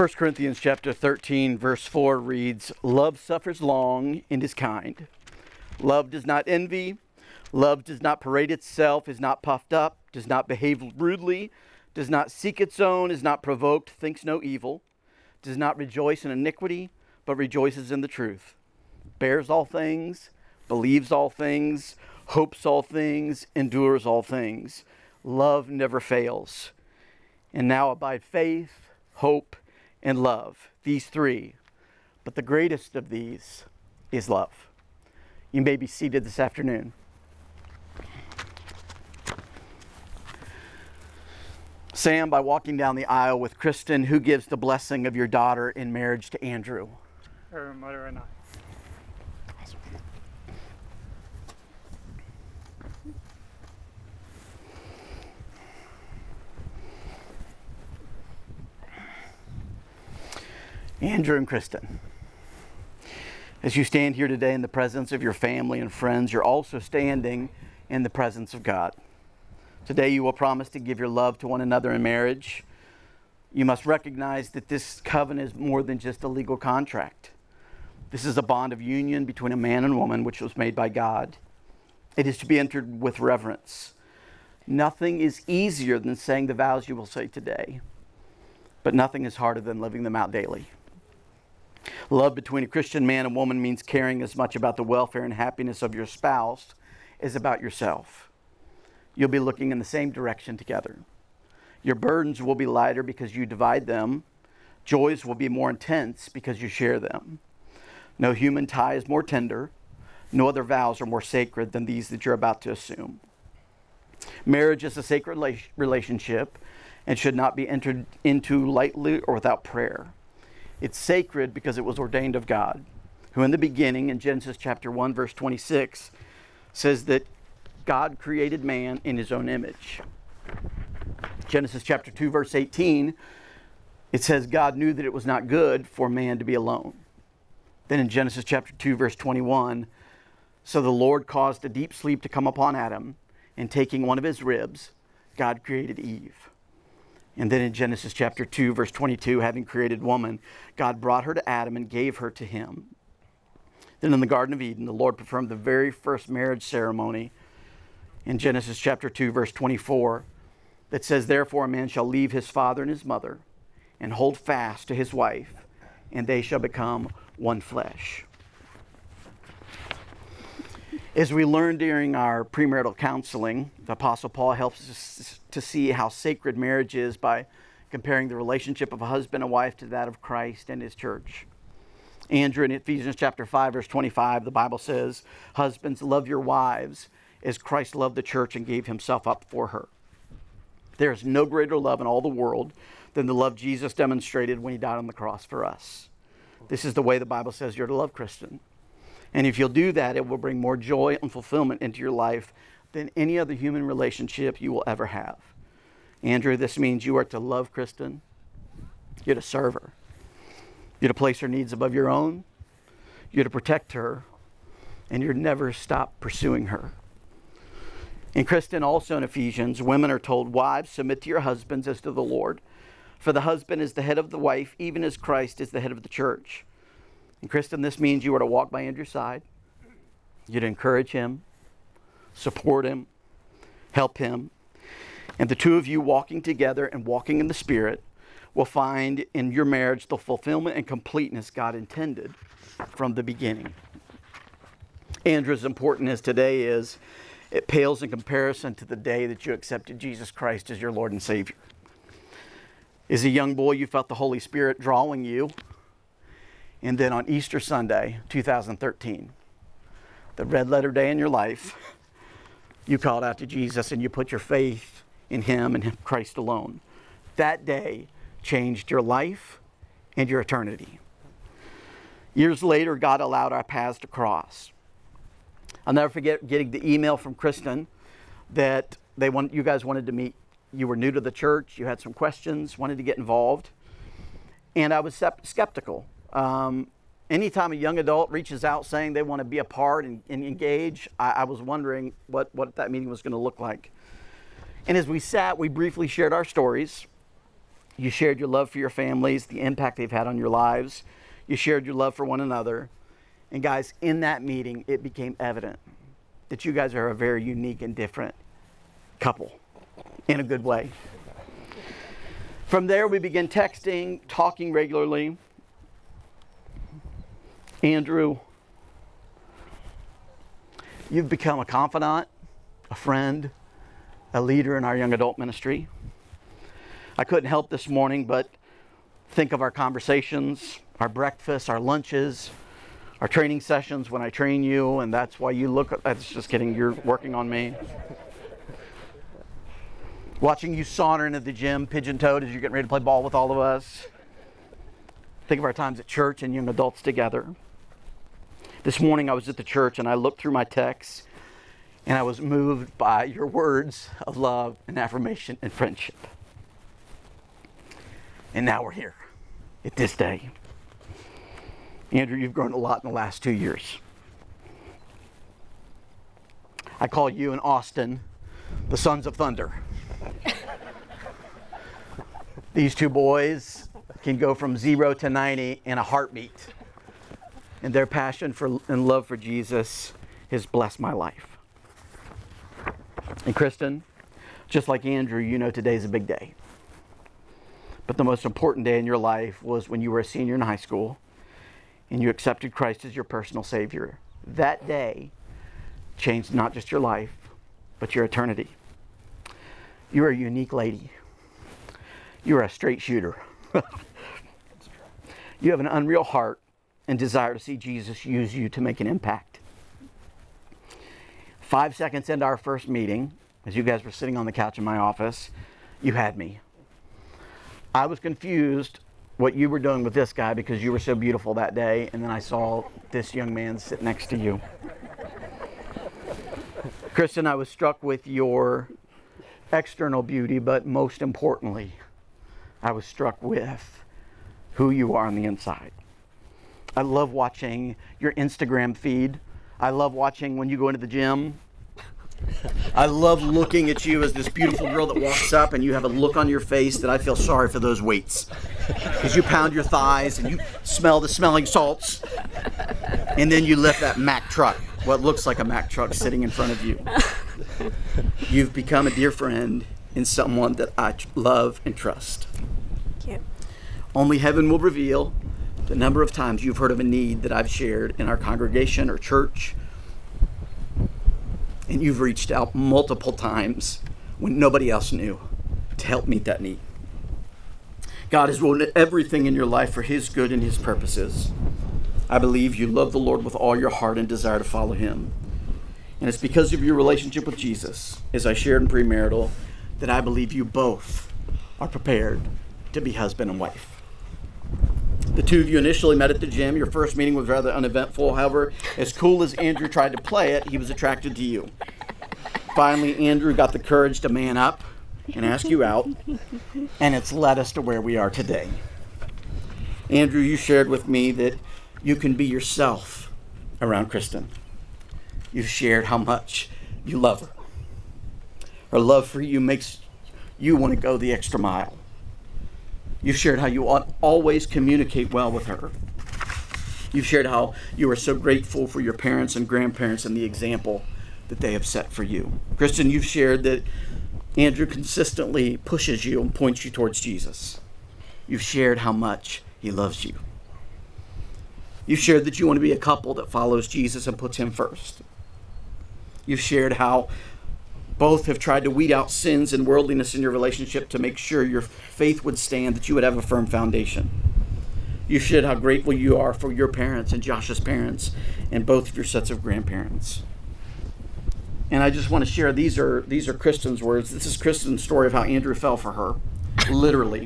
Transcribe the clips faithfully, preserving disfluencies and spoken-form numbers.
First Corinthians chapter thirteen, verse four reads, "Love suffers long and is kind. Love does not envy. Love does not parade itself, is not puffed up, does not behave rudely, does not seek its own, is not provoked, thinks no evil, does not rejoice in iniquity, but rejoices in the truth, bears all things, believes all things, hopes all things, endures all things. Love never fails. And now abide faith, hope, and love, these three. But the greatest of these is love." You may be seated this afternoon. Sam, by walking down the aisle with Kristin, who gives the blessing of your daughter in marriage to Andrew? Her mother and I. Andrew and Kristin, as you stand here today in the presence of your family and friends, you're also standing in the presence of God. Today you will promise to give your love to one another in marriage. You must recognize that this covenant is more than just a legal contract. This is a bond of union between a man and woman which was made by God. It is to be entered with reverence. Nothing is easier than saying the vows you will say today, but nothing is harder than living them out daily. Love between a Christian man and woman means caring as much about the welfare and happiness of your spouse as about yourself. You'll be looking in the same direction together. Your burdens will be lighter because you divide them. Joys will be more intense because you share them. No human tie is more tender. No other vows are more sacred than these that you're about to assume. Marriage is a sacred relationship and should not be entered into lightly or without prayer. It's sacred because it was ordained of God, who in the beginning, in Genesis chapter one, verse twenty-six, says that God created man in his own image. Genesis chapter two, verse eighteen, it says God knew that it was not good for man to be alone. Then in Genesis chapter two, verse twenty-one, so the Lord caused a deep sleep to come upon Adam, and taking one of his ribs, God created Eve. And then in Genesis chapter two, verse twenty-two, having created woman, God brought her to Adam and gave her to him. Then in the Garden of Eden, the Lord performed the very first marriage ceremony in Genesis chapter two, verse twenty-four, that says, "Therefore a man shall leave his father and his mother and hold fast to his wife, and they shall become one flesh." As we learned during our premarital counseling, the Apostle Paul helps us to see how sacred marriage is by comparing the relationship of a husband and wife to that of Christ and his church. Andrew, in Ephesians chapter five, verse twenty-five, the Bible says, "Husbands, love your wives as Christ loved the church and gave himself up for her." There is no greater love in all the world than the love Jesus demonstrated when he died on the cross for us. This is the way the Bible says you're to love Kristin. And if you'll do that, it will bring more joy and fulfillment into your life than any other human relationship you will ever have. Andrew, this means you are to love Kristin. You're to serve her. You're to place her needs above your own. You're to protect her. And you're to never stop pursuing her. In Kristin, also in Ephesians, women are told, "Wives, submit to your husbands as to the Lord. For the husband is the head of the wife, even as Christ is the head of the church." And Kristin, this means you are to walk by Andrew's side. You're to encourage him, support him, help him. And the two of you walking together and walking in the Spirit will find in your marriage the fulfillment and completeness God intended from the beginning. Andrew, as important as today is, it pales in comparison to the day that you accepted Jesus Christ as your Lord and Savior. As a young boy, you felt the Holy Spirit drawing you. And then on Easter Sunday, two thousand thirteen, the red letter day in your life, you called out to Jesus and you put your faith in him and Christ alone. That day changed your life and your eternity. Years later, God allowed our paths to cross. I'll never forget getting the email from Kristin that they want, you guys wanted to meet. You were new to the church, you had some questions, wanted to get involved. And I was skeptical. Um, anytime a young adult reaches out saying they want to be a part and, and engage, I, I was wondering what, what that meeting was going to look like. And as we sat, we briefly shared our stories. You shared your love for your families, the impact they've had on your lives. You shared your love for one another. And guys, in that meeting, it became evident that you guys are a very unique and different couple in a good way. From there, we began texting, talking regularly. Andrew, you've become a confidant, a friend, a leader in our young adult ministry. I couldn't help this morning but think of our conversations, our breakfasts, our lunches, our training sessions when I train you, and that's why you look, that's just kidding, you're working on me. Watching you saunter into the gym, pigeon-toed as you're getting ready to play ball with all of us. Think of our times at church and young adults together. This morning I was at the church and I looked through my texts and I was moved by your words of love and affirmation and friendship. And now we're here at this day. Andrew, you've grown a lot in the last two years. I call you and Austin the Sons of Thunder. These two boys can go from zero to ninety in a heartbeat. And their passion for and love for Jesus has blessed my life. And Kristin, just like Andrew, you know today's a big day. But the most important day in your life was when you were a senior in high school and you accepted Christ as your personal Savior. That day changed not just your life, but your eternity. You're a unique lady. You're a straight shooter. You have an unreal heart and desire to see Jesus use you to make an impact. Five seconds into our first meeting, as you guys were sitting on the couch in my office, you had me. I was confused what you were doing with this guy because you were so beautiful that day, and then I saw this young man sit next to you. Kristin, I was struck with your external beauty, but most importantly, I was struck with who you are on the inside. I love watching your Instagram feed. I love watching when you go into the gym. I love looking at you as this beautiful girl that walks up and you have a look on your face that I feel sorry for those weights. Because you pound your thighs and you smell the smelling salts. And then you lift that Mack truck, what looks like a Mack truck sitting in front of you. You've become a dear friend and someone that I love and trust. Thank you. Only heaven will reveal the number of times you've heard of a need that I've shared in our congregation or church, and you've reached out multiple times when nobody else knew to help meet that need. God has rolled everything in your life for His good and His purposes. I believe you love the Lord with all your heart and desire to follow Him. And it's because of your relationship with Jesus, as I shared in premarital, that I believe you both are prepared to be husband and wife. The two of you initially met at the gym. Your first meeting was rather uneventful. However, as cool as Andrew tried to play it, he was attracted to you. Finally, Andrew got the courage to man up and ask you out, and it's led us to where we are today. Andrew, you shared with me that you can be yourself around Kristin. You've shared how much you love her. Her love for you makes you want to go the extra mile. You've shared how you always communicate well with her. You've shared how you are so grateful for your parents and grandparents and the example that they have set for you. Kristin, you've shared that Andrew consistently pushes you and points you towards Jesus. You've shared how much he loves you. You've shared that you want to be a couple that follows Jesus and puts Him first. You've shared how both have tried to weed out sins and worldliness in your relationship to make sure your faith would stand, that you would have a firm foundation. You shared how grateful you are for your parents and Josh's parents and both of your sets of grandparents. And I just want to share, these are these are Kristin's words. This is Kristin's story of how Andrew fell for her, literally.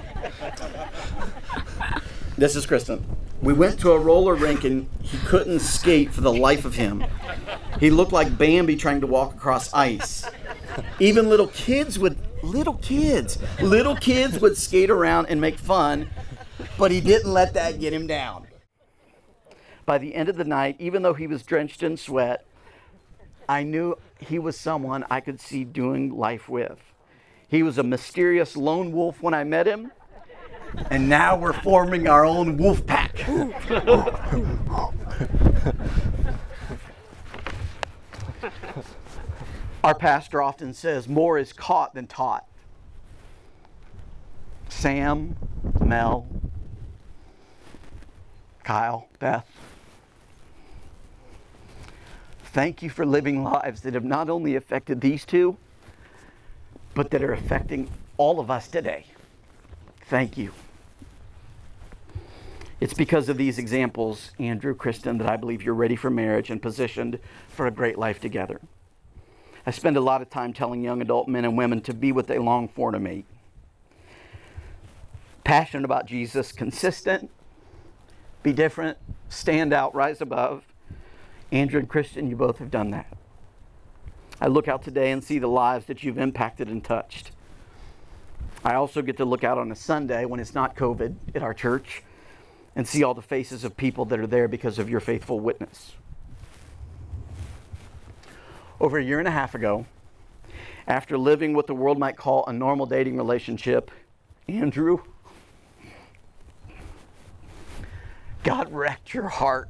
This is Kristin. We went to a roller rink and he couldn't skate for the life of him. He looked like Bambi trying to walk across ice. Even little kids would, little kids, little kids would skate around and make fun, but he didn't let that get him down. By the end of the night, even though he was drenched in sweat, I knew he was someone I could see doing life with. He was a mysterious lone wolf when I met him, and now we're forming our own wolf pack. Our pastor often says, more is caught than taught. Sam, Mel, Kyle, Beth, thank you for living lives that have not only affected these two, but that are affecting all of us today. Thank you. It's because of these examples, Andrew, Kristin, that I believe you're ready for marriage and positioned for a great life together. I spend a lot of time telling young adult men and women to be what they long for to mate. Passionate about Jesus, consistent, be different, stand out, rise above. Andrew and Kristin, you both have done that. I look out today and see the lives that you've impacted and touched. I also get to look out on a Sunday when it's not COVID at our church and see all the faces of people that are there because of your faithful witness. Over a year and a half ago, after living what the world might call a normal dating relationship, Andrew, God wrecked your heart.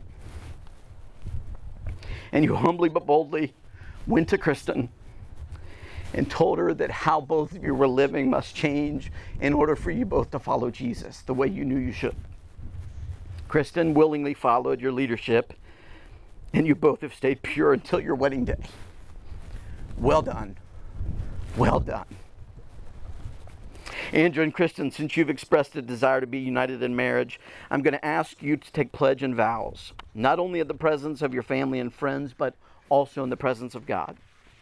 And you humbly but boldly went to Kristin and told her that how both of you were living must change in order for you both to follow Jesus the way you knew you should. Kristin willingly followed your leadership, and you both have stayed pure until your wedding day. Well done. Well done. Andrew and Kristin, since you've expressed a desire to be united in marriage, I'm going to ask you to take pledge and vows, not only in the presence of your family and friends, but also in the presence of God.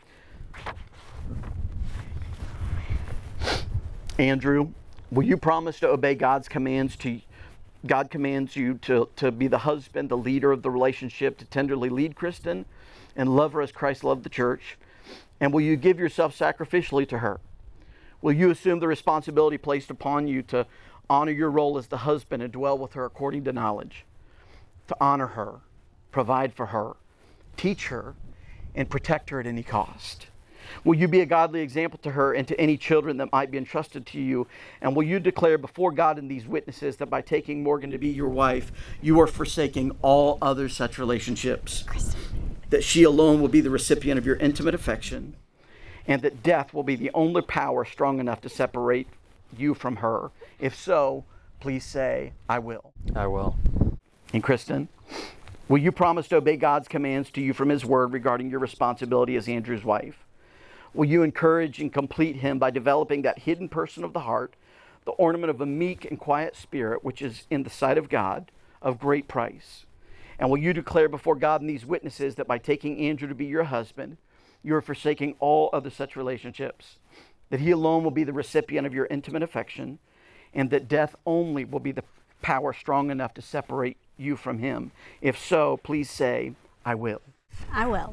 Andrew, will you promise to obey God's commands to God commands you to, to be the husband, the leader of the relationship, to tenderly lead Kristin and love her as Christ loved the church? And will you give yourself sacrificially to her? Will you assume the responsibility placed upon you to honor your role as the husband and dwell with her according to knowledge? To honor her, provide for her, teach her, and protect her at any cost? Will you be a godly example to her and to any children that might be entrusted to you? And will you declare before God and these witnesses that by taking Morgan to be your wife, you are forsaking all other such relationships? Christy. That she alone will be the recipient of your intimate affection, and that death will be the only power strong enough to separate you from her? If so, please say, I will. I will. And Kristin, will you promise to obey God's commands to you from his word regarding your responsibility as Andrew's wife? Will you encourage and complete him by developing that hidden person of the heart, the ornament of a meek and quiet spirit, which is in the sight of God of great price? And will you declare before God and these witnesses that by taking Andrew to be your husband, you are forsaking all other such relationships, that he alone will be the recipient of your intimate affection, and that death only will be the power strong enough to separate you from him? If so, please say, I will. I will.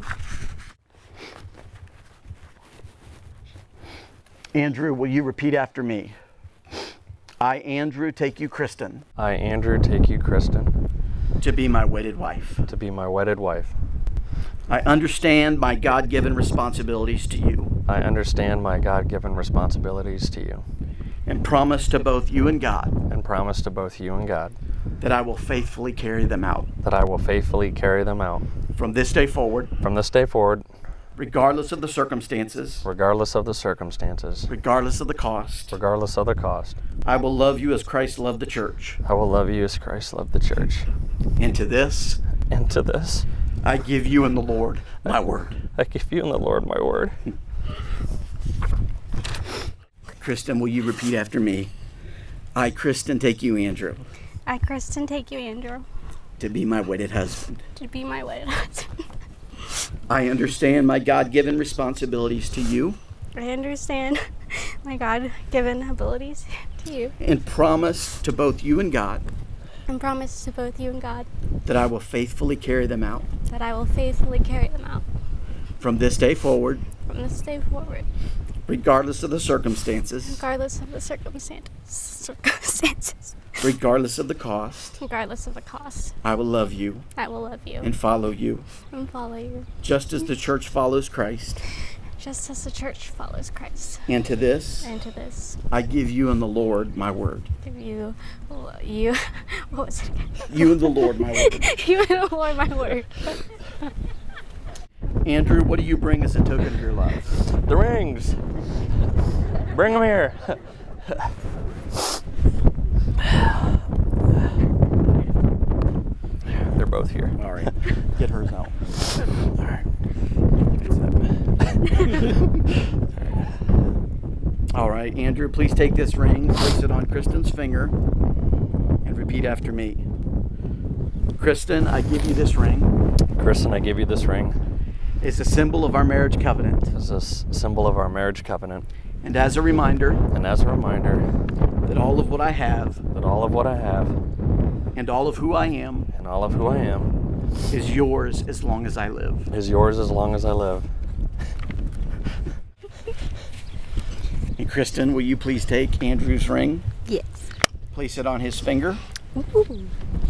Andrew, will you repeat after me? I, Andrew, take you, Kristin. I, Andrew, take you, Kristin. To be my wedded wife. To be my wedded wife. I understand my God-given responsibilities to you. I understand my God-given responsibilities to you. And promise to both you and God. And promise to both you and God. That I will faithfully carry them out. That I will faithfully carry them out. From this day forward. From this day forward. Regardless of the circumstances. Regardless of the circumstances. Regardless of the cost. Regardless of the cost. I will love you as Christ loved the church. I will love you as Christ loved the church. And to this. And to this. I give you in the Lord my word. I give you in the Lord my word. Kristin, will you repeat after me? I, Kristin, take you, Andrew. I, Kristin, take you, Andrew. To be my wedded husband. To be my wedded husband. I understand my God-given responsibilities to you. I understand my God-given abilities to you. And promise to both you and God. And promise to both you and God. That I will faithfully carry them out. That I will faithfully carry them out. From this day forward. From this day forward. Regardless of the circumstances. Regardless of the circumstances. Circumstances. Regardless of the cost. Regardless of the cost. I will love you. I will love you. And follow you. And follow you. Just as the church follows Christ. just as the church follows Christ. And to this, And to this, I give you and the Lord my word. give you, you, what was it again? You and the Lord my word. You and the Lord my word. Andrew, what do you bring as a token of your love? The rings. Bring them here. They're both here. All right, get hers out. All right. All right, Andrew, please take this ring, place it on Kristen's finger, and repeat after me. Kristen, I give you this ring. Kristen, I give you this ring. It's a symbol of our marriage covenant. It's a s- symbol of our marriage covenant. And as a reminder And as a reminder that all of what I have that all of what I have and all of who I am and all of who I am is yours as long as I live. is yours as long as I live. And Kristen, will you please take Andrew's ring, Yes. place it on his finger, Ooh.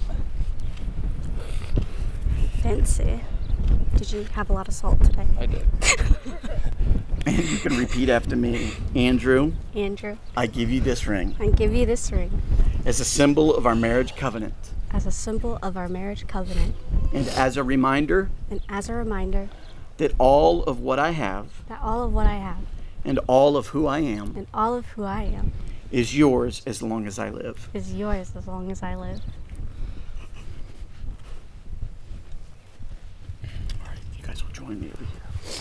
Fancy. Did you have a lot of salt today? I did. and you can repeat after me. Andrew, Andrew, I give you this ring I give you this ring as a symbol of our marriage covenant. as a symbol of our marriage covenant And as a reminder and as a reminder that all of what I have that all of what I have and all of who I am and all of who I am is yours as long as I live. is yours as long as I live. All right, you guys will join me over here.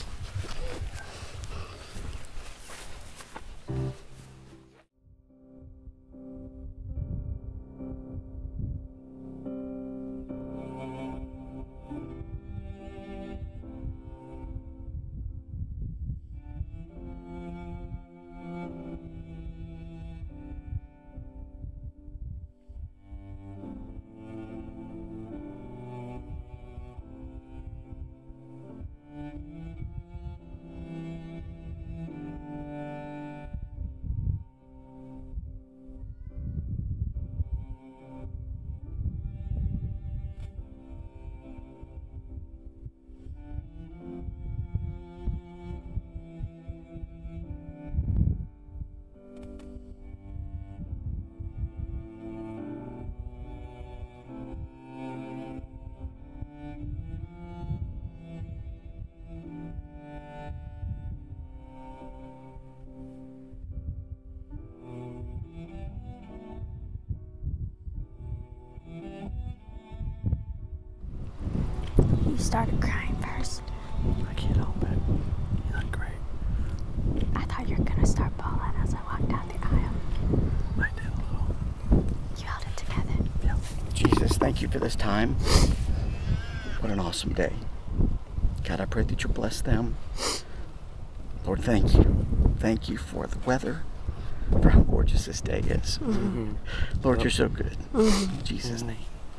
You started crying first. I can't help it. You look great. I thought you were gonna start bawling as I walked down the aisle. I did a little. You held it together. Yeah. Jesus, thank you for this time. What an awesome day. God, I pray that you bless them. Lord, thank you. Thank you for the weather, for how gorgeous this day is. Mm-hmm. Lord, Yep. you're so good. Mm-hmm. In Jesus' Mhm. name.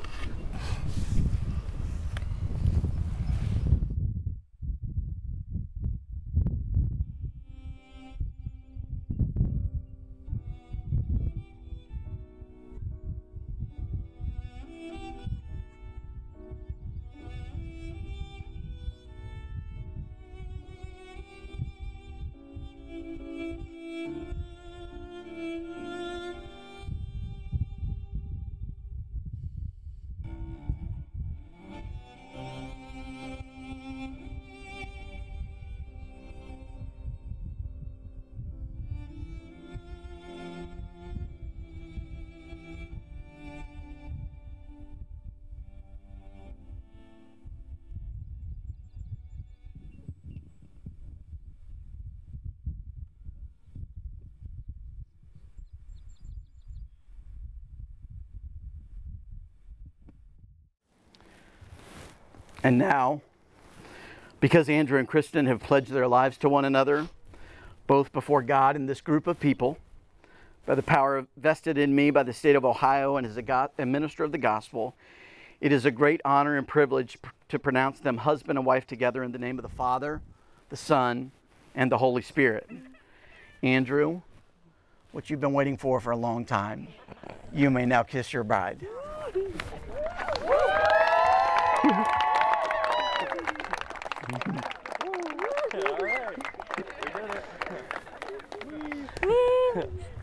And now, because Andrew and Kristen have pledged their lives to one another, both before God and this group of people, by the power vested in me by the state of Ohio and as a, go- a minister of the gospel, it is a great honor and privilege pr- to pronounce them husband and wife together in the name of the Father, the Son, and the Holy Spirit. Andrew, what you've been waiting for for a long time, you may now kiss your bride. All right.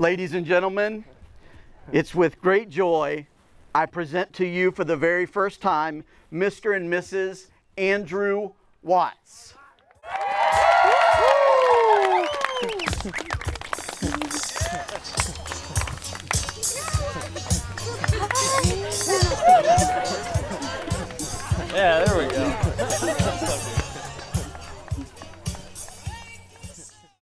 Ladies and gentlemen, it's with great joy I present to you for the very first time Mister and Missus Andrew Watts.